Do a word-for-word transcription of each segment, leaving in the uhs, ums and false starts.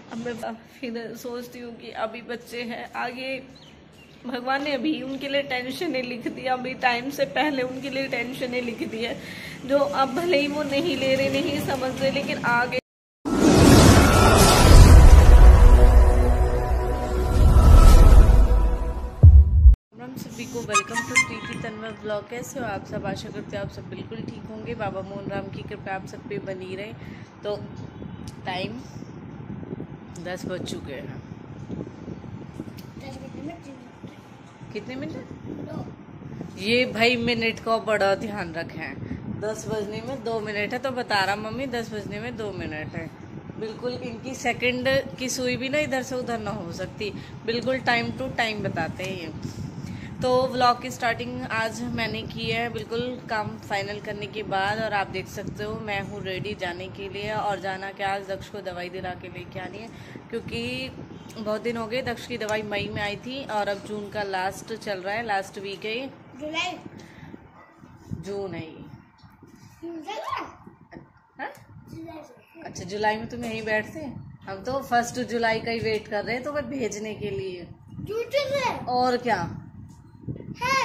अब मैं फिर सोचती हूँ कि अभी बच्चे हैं, आगे भगवान ने अभी उनके लिए टेंशनें लिख दी, अभी टाइम से पहले उनके लिए टेंशनें लिख दी है, जो अब भले ही वो नहीं ले रहे, नहीं समझ रहे, लेकिन आगे। सभी को welcome to Preeti Tanwar blog. कैसे हो आप सब? आशा करते हो आप सब बिल्कुल ठीक होंगे। बाबा मोहन राम की कृपा आप सब पे बनी रहे। तो टाइम दस बज चुके हैं। कितने मिनट? ये भाई मिनट का बड़ा ध्यान रखें। दस बजने में दो मिनट है तो बता रहा मम्मी, दस बजने में दो मिनट है। बिल्कुल इनकी सेकंड की सुई भी ना इधर से उधर ना हो सकती, बिल्कुल टाइम टू टाइम बताते हैं ये। तो व्लॉग की स्टार्टिंग आज मैंने की है बिल्कुल काम फाइनल करने के बाद, और आप देख सकते हो मैं हूँ रेडी जाने के लिए। और जाना क्या, आज दक्ष को दवाई दिला के लेके आनी है, क्योंकि बहुत दिन हो गए। दक्ष की दवाई मई में आई थी और अब जून का लास्ट चल रहा है, लास्ट वीक है ये। जुलाई जून है ये। अच्छा जुलाई में तुम यहीं बैठते हैं? हम तो फर्स्ट जुलाई का ही वेट कर रहे हैं तुम्हें भेजने के लिए। और क्या है?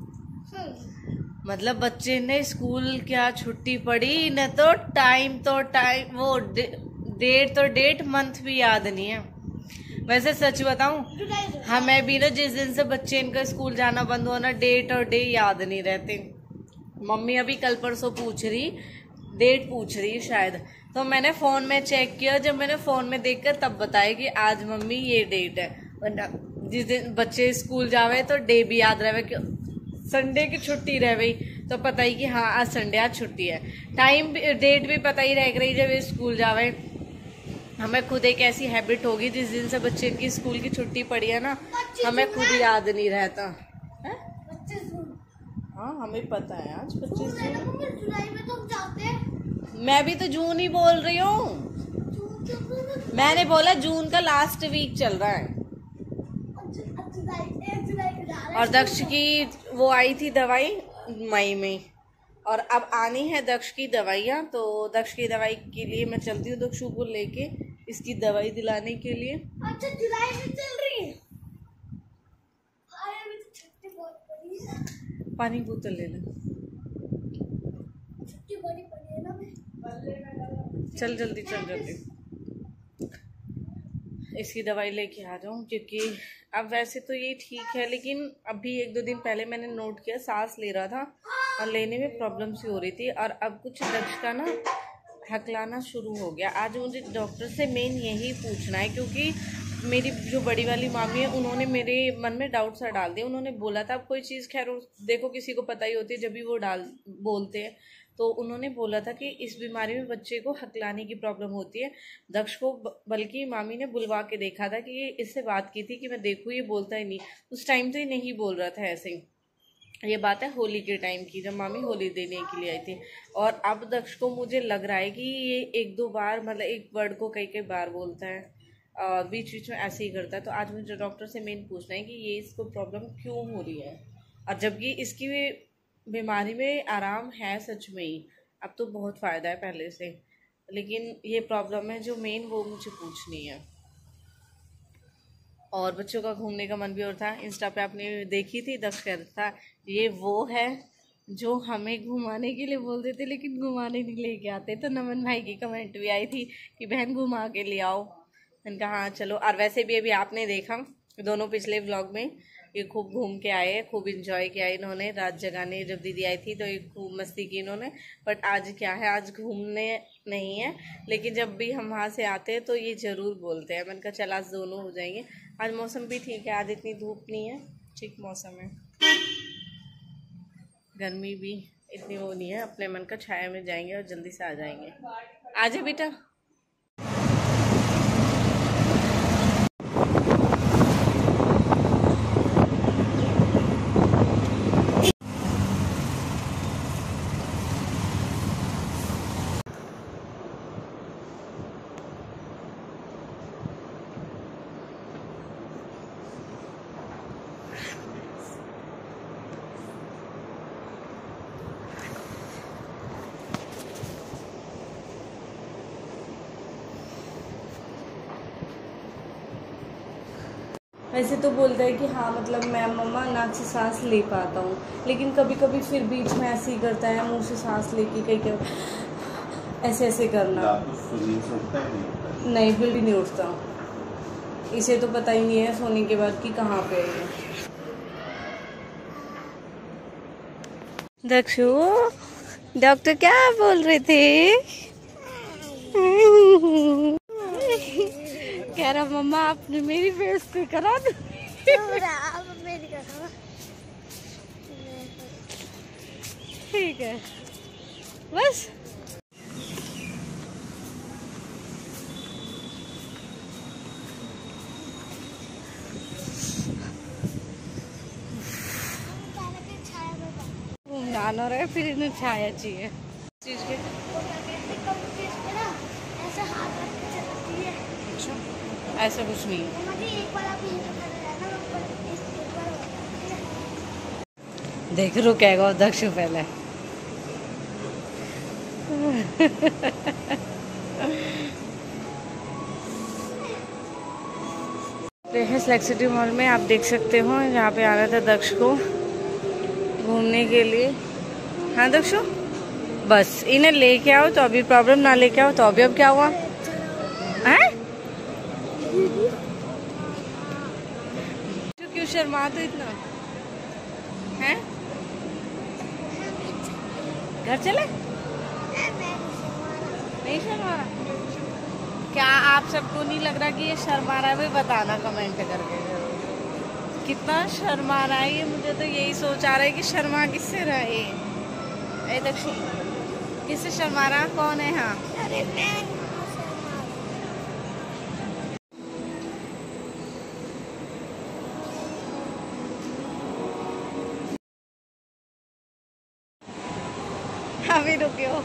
मतलब बच्चे ने स्कूल क्या छुट्टी पड़ी न, तो टाइम तो टाइम, वो डेट तो डेट, मंथ भी याद नहीं है। वैसे सच बताऊं, हमें भी ना जिस दिन से बच्चे इनका स्कूल जाना बंद हुआ ना, डेट और डे याद नहीं रहते। मम्मी अभी कल परसों पूछ रही, डेट पूछ रही शायद, तो मैंने फोन में चेक किया। जब मैंने फोन में देखकर तब बताया कि आज मम्मी ये डेट है, वरना जिस दिन बच्चे स्कूल जावे तो डे भी याद रहे, कि संडे की छुट्टी रह गई तो पता ही कि हाँ आज संडे, आज छुट्टी है। टाइम डेट भी पता ही रह गई जब स्कूल जावे। हमें खुद एक ऐसी हैबिट होगी, जिस दिन से बच्चे की स्कूल की छुट्टी पड़ी है ना, हमें खुद याद नहीं रहता है? हाँ हमें पता है आज पच्चीस जुलाई में तुम जाते हैं। मैं भी तो जून ही बोल रही हूँ, मैंने बोला जून का लास्ट वीक चल रहा है। और दक्ष की वो आई थी दवाई मई में, और अब आनी है दक्ष की दवाइयाँ। तो दक्ष की दवाई के लिए मैं चलती हूँ दक्षु को लेके, इसकी दवाई दिलाने के लिए। अच्छा जुलाई में चल रही है? छुट्टी बहुत पड़ी है। पानी बोतल ले लो, छुट्टी बड़ी पड़ी है ना। चल जल्दी चल जल्दी इसकी दवाई लेके आ जाऊँ, क्योंकि अब वैसे तो ये ठीक है, लेकिन अभी एक दो दिन पहले मैंने नोट किया सांस ले रहा था और लेने में प्रॉब्लम सी हो रही थी, और अब कुछ दक्ष का ना हकलाना शुरू हो गया। आज मुझे डॉक्टर से मेन यही पूछना है, क्योंकि मेरी जो बड़ी वाली मामी है उन्होंने मेरे मन में डाउट सा डाल दिया। उन्होंने बोला था, अब कोई चीज़ खैर देखो किसी को पता ही होती है जब भी वो डाल बोलते हैं, तो उन्होंने बोला था कि इस बीमारी में बच्चे को हकलाने की प्रॉब्लम होती है। दक्ष को बल्कि मामी ने बुलवा के देखा था कि ये इससे बात की थी कि मैं देखूँ ये बोलता ही नहीं, उस टाइम तो ये नहीं बोल रहा था ऐसे ही। ये बात है होली के टाइम की, जब मामी होली देने के लिए आई थी। और अब दक्ष को मुझे लग रहा है कि ये एक दो बार, मतलब एक वर्ड को कई कई बार बोलता है, बीच बीच में ऐसे ही करता है। तो आज मुझे डॉक्टर से मेन पूछना है कि ये इसको प्रॉब्लम क्यों हो रही है, और जबकि इसकी बीमारी में आराम है सच में ही, अब तो बहुत फ़ायदा है पहले से, लेकिन ये प्रॉब्लम है जो मेन, वो मुझे पूछनी है। और बच्चों का घूमने का मन भी और था। इंस्टा पे आपने देखी थी, दक्ष कह रहा था ये वो है जो हमें घुमाने के लिए बोलते थे लेकिन घुमाने नहीं लेके आते। तो नमन भाई की कमेंट भी आई थी कि बहन घुमा के ले आओ, मैंने कहा हाँ चलो। और वैसे भी अभी आपने देखा दोनों पिछले व्लॉग में, ये खूब घूम के आए, खूब इंजॉय किया इन्होंने। रात जगाने जब दीदी आई थी तो ये खूब मस्ती की इन्होंने। बट आज क्या है, आज घूमने नहीं है, लेकिन जब भी हम वहाँ से आते हैं तो ये ज़रूर बोलते हैं। मैंने कहा चल आज दोनों हो जाएंगे। आज मौसम भी ठीक है, आज इतनी धूप नहीं है, ठीक मौसम है, गर्मी भी इतनी वो नहीं है। अपने मन का छाया में जाएंगे और जल्दी से आ जाएंगे। आ जाए बेटा। वैसे तो बोलता है कि हाँ मतलब मैं मम्मा नाक से सांस ले पाता हूँ, लेकिन कभी कभी फिर बीच में ऐसे ही करता है, मुंह से सांस लेके कहीं कहीं ऐसे ऐसे करना। नहीं बिल्कुल नहीं उठता, इसे तो पता ही नहीं है सोने के बाद कि कहाँ पे है। दक्षु डॉक्टर क्या बोल रहे थे? कह रहा मम्मा आपने मेरी बेइज्जती करा दी। ठीक है बस। घूमना रहा है फिर इन्हें छाया चाहिए चीज के। ऐसा कुछ नहीं है। देख रुकेगा दक्षु पहले। फ्लेक्सिटी मॉल में आप देख सकते हो, यहाँ पे आना था दक्ष को घूमने के लिए। हाँ दक्षु बस इन्हें लेके आओ तो अभी प्रॉब्लम, ना लेके आओ तो अभी अब क्या हुआ है? क्यों शर्मा तो इतना है? घर चले? नहीं शर्मा रहा? क्या आप सबको नहीं लग रहा कि ये शर्मा रहा है? भाई बताना कमेंट करके कितना शर्मा रहा है ये। मुझे तो यही सोच आ रहा है कि शर्मा किससे रहा है ये? दक्षु किससे शर्मा रहा? कौन है? हाँ अरे मैं अभी रुकियो।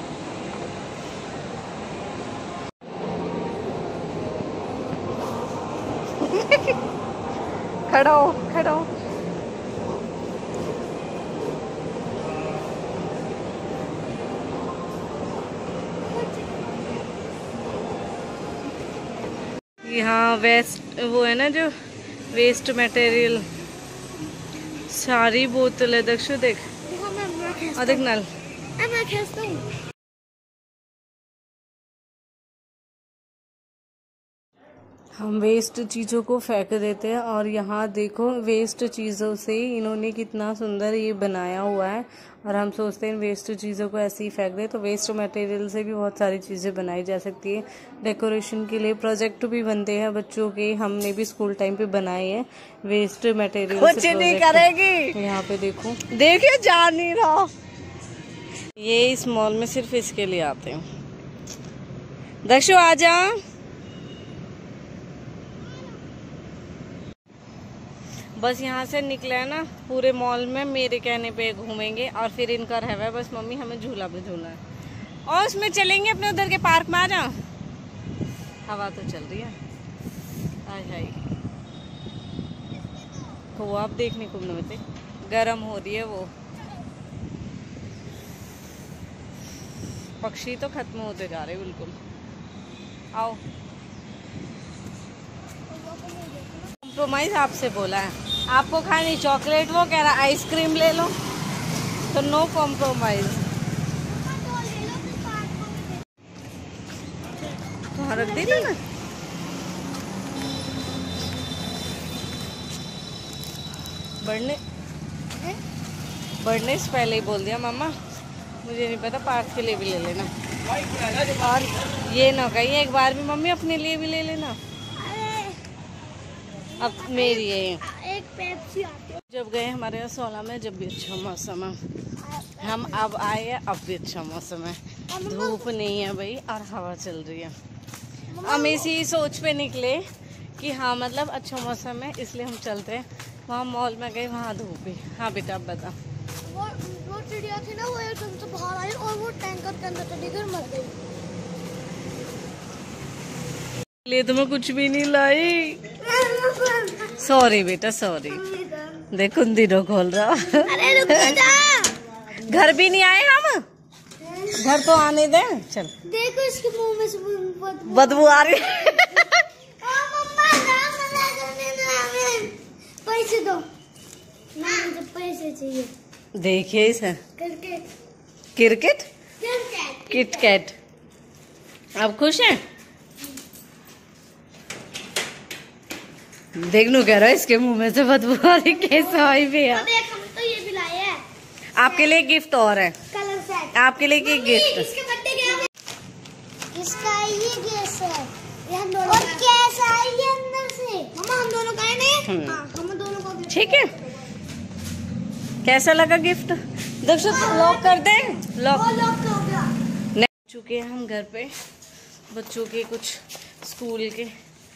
खड़ा हो खड़ा हो। यहाँ वेस्ट वो है ना जो वेस्ट मटेरियल, सारी बोतल है दक्षु देख। और देख नल। हम वेस्ट चीज़ों को फेंक देते हैं और यहाँ देखो वेस्ट चीज़ों से इन्होंने कितना सुंदर ये बनाया हुआ है, और हम सोचते हैं वेस्ट चीज़ों को ऐसे ही फेंक दे। तो वेस्ट मटेरियल से भी बहुत सारी चीज़ें बनाई जा सकती है। डेकोरेशन के लिए प्रोजेक्ट भी बनते हैं बच्चों के, हमने भी स्कूल टाइम पे बनाए हैं वेस्ट मटेरियल से। कुछ नहीं करेगी। यहाँ पे देखो देखिए जा नहीं रहा। ये इस मॉल में सिर्फ इसके लिए आते हैं। दक्षु आजा। बस यहाँ से निकले है ना, पूरे मॉल में मेरे कहने पे घूमेंगे और फिर इनका रहवा है बस मम्मी हमें झूला पे झूलना है, और उसमें चलेंगे अपने उधर के पार्क में। आ जा, हवा तो चल रही है। आज हाई तो आप देखने को मिलते, गर्म हो रही है वो। पक्षी तो खत्म होते जा रहे बिल्कुल। आओ कॉम्प्रोमाइज आपसे बोला है, आपको खानी चॉकलेट, वो कह रहा आइसक्रीम ले लो, तो नो कॉम्प्रोमाइज। तो रख दी ना, बढ़ने बढ़ने से पहले ही बोल दिया मामा मुझे नहीं पता, पार्थ के लिए भी ले लेना। और ये ना कहिए एक बार भी मम्मी अपने लिए भी ले लेना। अब मेरी है एक पेप्सी आती है। जब गए हमारे यहाँ सोलह में, जब भी अच्छा मौसम है, हम अब आए हैं अब भी अच्छा मौसम है, धूप नहीं है भाई और हवा चल रही है। हम इसी सोच पे निकले कि हाँ मतलब अच्छा मौसम है इसलिए हम चलते हैं। वहाँ मॉल में गए, वहाँ धूप है। हाँ बेटा अब बता। वो वो चिड़िया थी ना, वो एकदम से बाहर आई और वो टैंकर के अंदर चली गई, मर गई। ले तो मैं कुछ भी नहीं लाई। सॉरी बेटा सॉरी। देख कुंदी नो खोल रहा। अरे रुक जा। घर भी नहीं आए हम, घर तो आने दे। चल देखो इसके मुंह में से बदबू बदबू आ रही है। पैसे चाहिए। देखिए इसे cricket cricket cricket kit cat. आप खुश हैं? देख लो कह रहा है इसके मुंह में से बदबू आ रही कैसा आई भी है। देख हम तो ये भी लाए हैं। आपके लिए गिफ्ट और है, कलर सेट आपके लिए की गिफ्ट। इसके बर्थडे के इसका ये गैस है, ये हम दोनों और कैसा है ये अंदर से। मम्मा हम दोनों का है नहीं? हां हम दोनों का गिफ्ट। ठीक है, कैसा लगा गिफ्ट? दक्षु लॉक कर दे। लॉक वो लॉक हो गया। चुके हैं हम घर पे। बच्चों के कुछ स्कूल के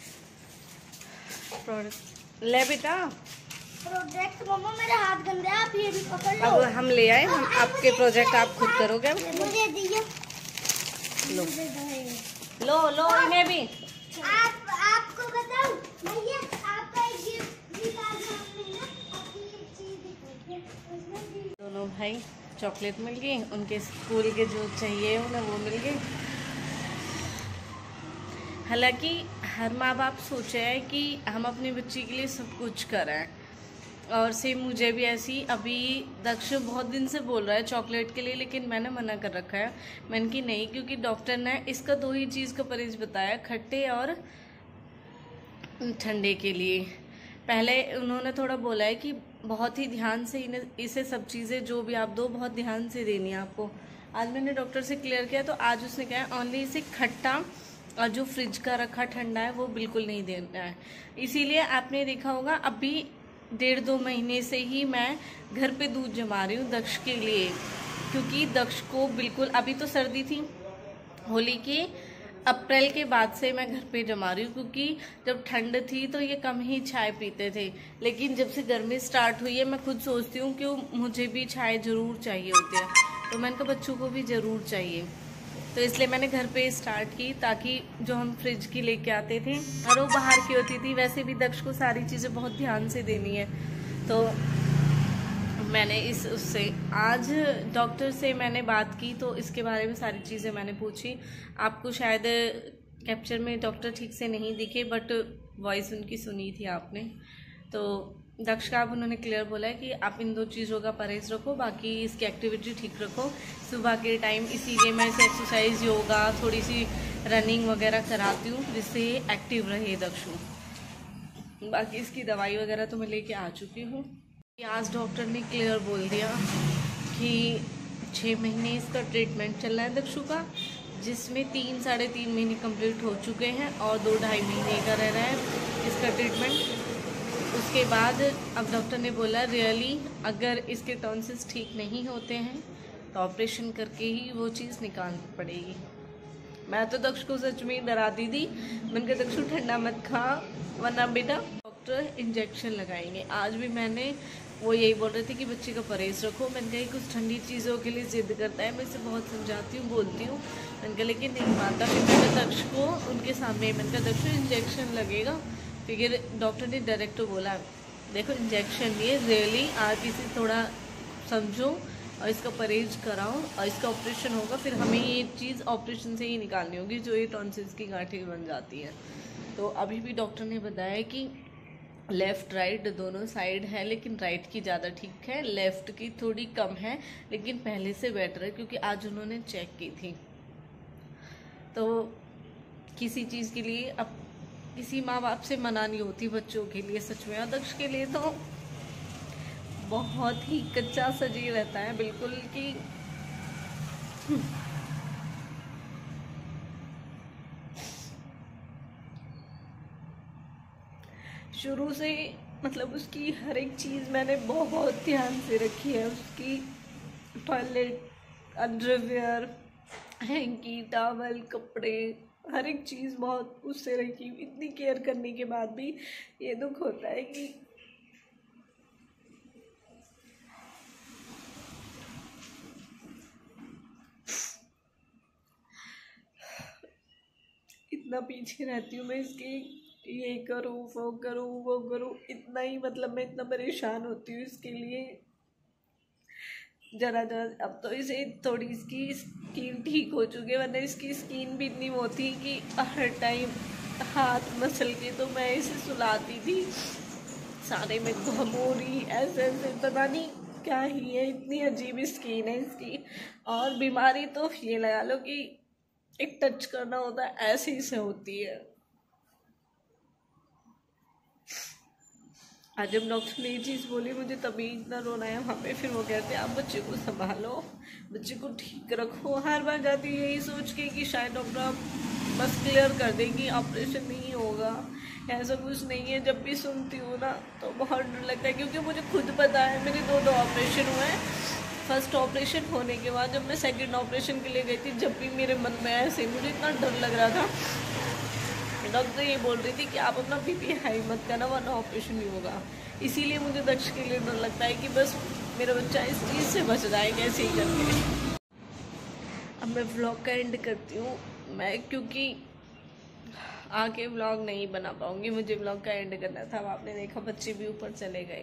प्रोडक्ट ले बेटा। प्रोजेक्ट मम्मा मेरे हाथ गंदे हैं, आप ये भी पकड़ लो। अब हम ले आए, हम आपके प्रोजेक्ट आप खुद करोगे। मुझे दिए। लो लो लो इन्हें भी। आप आपको बताऊं भैया, आपका एक गिफ्ट निकालना हमने ना, आपकी एक चीज दिखाई। दोनों भाई चॉकलेट मिल गई, उनके स्कूल के जो चाहिए उन्हें वो मिल गई। हालांकि हर माँ बाप सोचे है कि हम अपनी बच्ची के लिए सब कुछ करें, और सेम मुझे भी ऐसी। अभी दक्ष बहुत दिन से बोल रहा है चॉकलेट के लिए, लेकिन मैंने मना कर रखा है। मैंने कि नहीं, क्योंकि डॉक्टर ने इसका दो ही चीज़ का परहेज बताया, खट्टे और ठंडे के लिए। पहले उन्होंने थोड़ा बोला है कि बहुत ही ध्यान से इन्हें इसे सब चीज़ें जो भी आप दो बहुत ध्यान से देनी है आपको। आज मैंने डॉक्टर से क्लियर किया तो आज उसने कहा ओनली इसे खट्टा और जो फ्रिज का रखा ठंडा है वो बिल्कुल नहीं देना है। इसीलिए आपने देखा होगा अभी डेढ़ दो महीने से ही मैं घर पे दूध जमा रही हूँ दक्ष के लिए, क्योंकि दक्ष को बिल्कुल, अभी तो सर्दी थी, होली के अप्रैल के बाद से मैं घर पे जमा रही हूँ, क्योंकि जब ठंड थी तो ये कम ही चाय पीते थे। लेकिन जब से गर्मी स्टार्ट हुई है मैं खुद सोचती हूँ कि मुझे भी चाय ज़रूर चाहिए होती है, तो मैंने कहा बच्चों को भी ज़रूर चाहिए, तो इसलिए मैंने घर पे स्टार्ट की, ताकि जो हम फ्रिज की लेके आते थे और वो बाहर की होती थी। वैसे भी दक्ष को सारी चीज़ें बहुत ध्यान से देनी है, तो मैंने इस उससे आज डॉक्टर से मैंने बात की, तो इसके बारे में सारी चीज़ें मैंने पूछी। आपको शायद कैप्चर में डॉक्टर ठीक से नहीं दिखे, बट वॉइस उनकी सुनी थी आपने। तो दक्ष का अब उन्होंने क्लियर बोला है कि आप इन दो चीज़ों का परहेज रखो, बाकी इसकी एक्टिविटी ठीक रखो सुबह के टाइम। इसीलिए मैं इसे एक्सरसाइज, योगा, थोड़ी सी रनिंग वगैरह कराती हूँ, जिससे एक्टिव रहे दक्षु। बाकी इसकी दवाई वगैरह तो मैं लेके आ चुकी हूँ। आज डॉक्टर ने क्लियर बोल दिया कि छः महीने इसका ट्रीटमेंट चल रहा है दक्षु का, जिसमें तीन साढ़े तीन महीने कंप्लीट हो चुके हैं और दो ढाई महीने का रह रहा है इसका ट्रीटमेंट। उसके बाद अब डॉक्टर ने बोला रियली अगर इसके टॉन्सिल्स ठीक नहीं होते हैं तो ऑपरेशन करके ही वो चीज़ निकालनी पड़ेगी। मैं तो दक्ष को सच में डराती थी, मैंने कहा दक्षु ठंडा मत खा वरना बेटा डॉक्टर इंजेक्शन लगाएंगे। आज भी मैंने वो यही बोल रहे थे कि बच्चे का परहेज रखो। मैंने कहा कुछ ठंडी चीज़ों के लिए ज़िद करता है, मैं इसे बहुत समझाती हूँ, बोलती हूँ, मैंने कहा लेकिन नहीं मानता। फिर मैंने दक्ष को उनके सामने मैंने कहा दक्ष इंजेक्शन लगेगा, फिर डॉक्टर ने डायरेक्ट बोला देखो इंजेक्शन नहीं है, रियली आप इसे थोड़ा समझो और इसका परहेज कराओ और इसका ऑपरेशन होगा, फिर हमें ये चीज़ ऑपरेशन से ही निकालनी होगी जो ये टॉन्सिल्स की गांठें बन जाती हैं। तो अभी भी डॉक्टर ने बताया कि लेफ़्ट राइट दोनों साइड है, लेकिन राइट की ज़्यादा ठीक है, लेफ़्ट की थोड़ी कम है, लेकिन पहले से बेटर है, क्योंकि आज उन्होंने चेक की थी। तो किसी चीज़ के लिए अब किसी माँ बाप से मना नहीं होती बच्चों के लिए, सच में। दक्ष के लिए तो बहुत ही कच्चा सजी रहता है बिल्कुल कि शुरू से, मतलब उसकी हर एक चीज़ मैंने बहुत ध्यान से रखी है। उसकी टॉयलेट, अंडरवियर, हैंकी, टॉवल, कपड़े, हर एक चीज़ बहुत उससे रखी। इतनी केयर करने के बाद भी ये दुख होता है कि इतना पीछे रहती हूँ मैं इसके, ये करूँ वो करूँ वो करूँ, इतना ही, मतलब मैं इतना परेशान होती हूँ इसके लिए जरा जरा। अब तो इसे थोड़ी इसकी स्किन ठीक हो चुकी है, वरना इसकी स्किन भी इतनी वो थी कि हर टाइम हाथ मसल के तो मैं इसे सुलाती थी, सारे में घमोरी ऐसे ऐसे, पता नहीं क्या ही है, इतनी अजीब स्किन है इसकी। और बीमारी तो ये लगा लो कि एक टच करना होता है ऐसे ही से होती है। आज जब डॉक्टर ने ये चीज़ बोली मुझे तभी इतना रोना है वहाँ पे। फिर वो कहते हैं आप बच्चे को संभालो, बच्चे को ठीक रखो। हर बार जाती है यही सोच के कि शायद डॉक्टर बस क्लियर कर देगी, ऑपरेशन नहीं होगा, ऐसा कुछ नहीं है। जब भी सुनती हूँ ना तो बहुत डर लगता है, क्योंकि मुझे खुद पता है मेरे दो दो ऑपरेशन हुए हैं। फर्स्ट ऑपरेशन होने के बाद जब मैं सेकंड ऑपरेशन के लिए गई थी, जब भी मेरे मन में ऐसे मुझे इतना डर लग रहा था, डॉक्टर ये बोल रही थी कि आप अपना बीपी हाई मत करना वरना ऑपरेशन नहीं होगा। इसीलिए मुझे दक्ष के लिए डर लगता है कि बस मेरा बच्चा इस चीज़ से बच जाए कैसे ही करके। अब मैं व्लॉग का एंड करती हूँ मैं, क्योंकि आगे व्लॉग नहीं बना पाऊँगी, मुझे व्लॉग का एंड करना था। अब आपने देखा बच्चे भी ऊपर चले गए,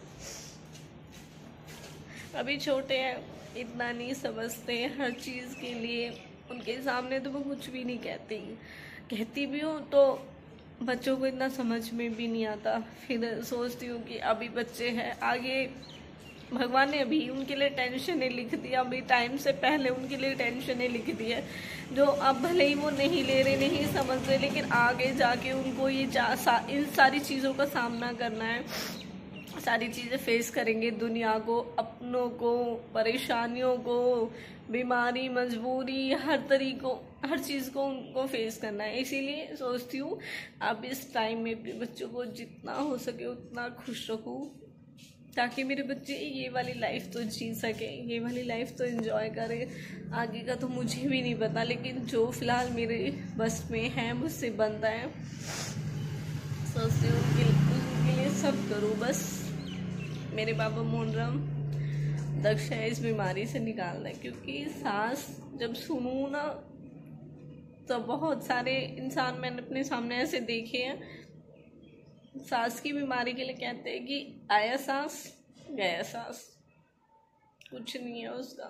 अभी छोटे हैं, इतना नहीं समझते हर चीज़ के लिए। उनके सामने तो मैं कुछ भी नहीं कहती, कहती भी हूँ तो बच्चों को इतना समझ में भी नहीं आता। फिर सोचती हूँ कि अभी बच्चे हैं, आगे भगवान ने अभी उनके लिए टेंशनें लिख दिया, अभी टाइम से पहले उनके लिए टेंशनें लिख दी है, जो अब भले ही वो नहीं ले रहे, नहीं समझ रहे, लेकिन आगे जाके उनको ये सा, इन सारी चीज़ों का सामना करना है, सारी चीज़ें फेस करेंगे, दुनिया को, अपनों को, परेशानियों को, बीमारी, मजबूरी, हर तरीकों हर चीज़ को उनको फेस करना है। इसीलिए सोचती हूँ अब इस टाइम में अपने बच्चों को जितना हो सके उतना खुश रखूँ, ताकि मेरे बच्चे ये वाली लाइफ तो जी सके, ये वाली लाइफ तो एंजॉय करें। आगे का तो मुझे भी नहीं पता, लेकिन जो फ़िलहाल मेरे बस में है, मुझसे बनता है, सोचती हूँ उनके, उनके लिए सब करूँ। बस मेरे पापा मोहनराम दक्ष है इस बीमारी से निकालना है, क्योंकि सांस जब सुनूँ ना तो बहुत सारे इंसान मैंने अपने सामने ऐसे देखे हैं, सांस की बीमारी के लिए कहते हैं कि आया सांस गया सांस, कुछ नहीं है उसका।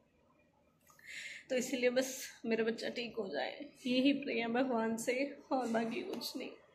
तो इसीलिए बस मेरा बच्चा ठीक हो जाए, यही प्रे है भगवान से, और बाकी कुछ नहीं।